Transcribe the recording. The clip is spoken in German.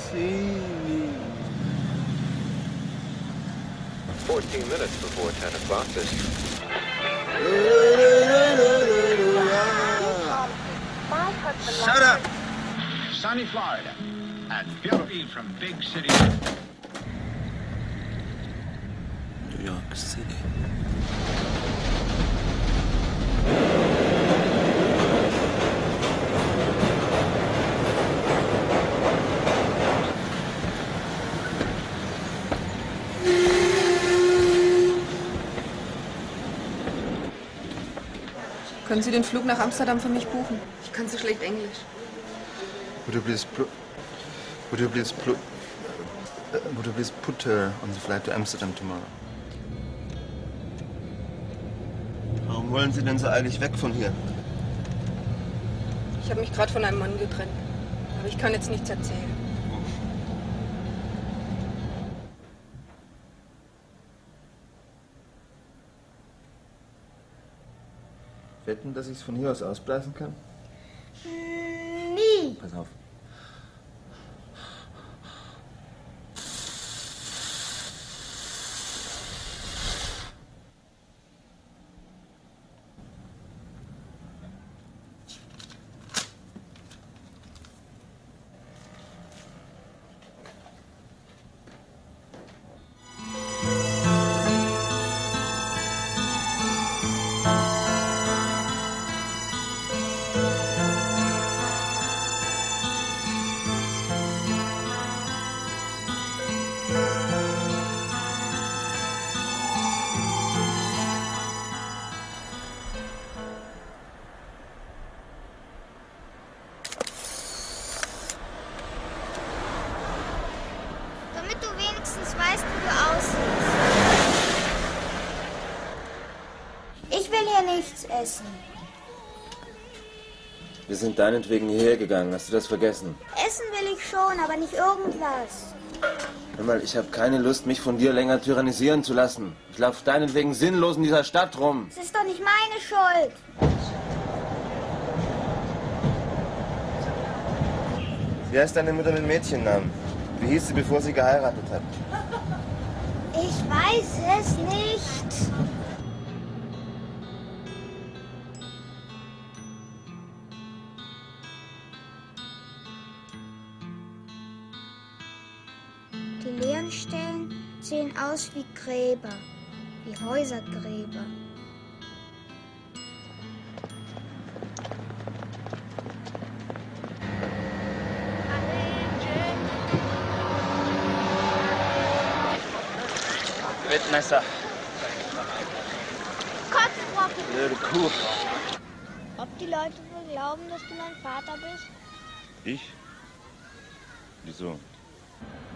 14 minutes before 10 o'clock this... Shut up! Sunny Florida, and beauty from big city. New York City. Können Sie den Flug nach Amsterdam für mich buchen? Ich kann so schlecht Englisch. Would you please put her on the flight to Amsterdam tomorrow? Warum wollen Sie denn so eilig weg von hier? Ich habe mich gerade von einem Mann getrennt. Aber ich kann jetzt nichts erzählen. Wetten, dass ich es von hier aus ausblasen kann? Nie. Pass auf. Damit du wenigstens weißt, wie du aussiehst. Ich will hier nichts essen. Wir sind deinetwegen hierher gegangen. Hast du das vergessen? Essen will ich schon, aber nicht irgendwas. Hör mal, ich habe keine Lust, mich von dir länger tyrannisieren zu lassen. Ich laufe deinetwegen sinnlos in dieser Stadt rum. Es ist doch nicht meine Schuld. Wie heißt deine Mutter mit Mädchennamen? Wie hieß sie, bevor sie geheiratet hat? Ich weiß es nicht. Die leeren Stellen sehen aus wie Gräber, wie Häusergräber. Wettmesser. Kotzbrocken. Blöde Kuh. Ob die Leute wohl glauben, dass du mein Vater bist? Ich? Wieso?